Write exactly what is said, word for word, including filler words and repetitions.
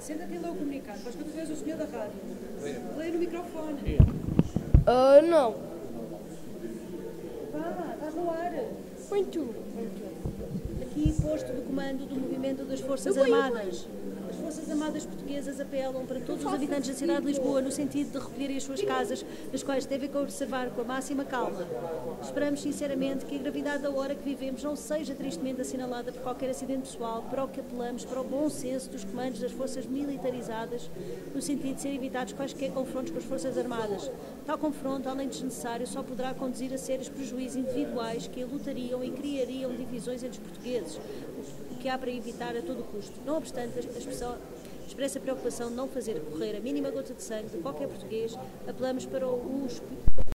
Senta-te e lê o comunicado. Vais que tu vês o senhor da rádio. Leia no microfone. Ah, não. Vá, estás no ar. Muito. Muito. Aqui posto do comando do movimento das Forças Armadas. As Forças Armadas Portuguesas apelam para todos os habitantes da cidade de Lisboa no sentido de recolherem as suas casas, das quais devem conservar com a máxima calma. Esperamos sinceramente que a gravidade da hora que vivemos não seja tristemente assinalada por qualquer acidente pessoal, para o que apelamos para o bom senso dos comandos das forças militarizadas, no sentido de serem evitados quaisquer confrontos com as Forças Armadas. Tal confronto, além de desnecessário, só poderá conduzir a sérios prejuízos individuais que lutariam e criariam divisões entre os portugueses, o que há para evitar a todo custo. Não obstante, a expressão expressa a preocupação de não fazer correr a mínima gota de sangue de qualquer português, apelamos para o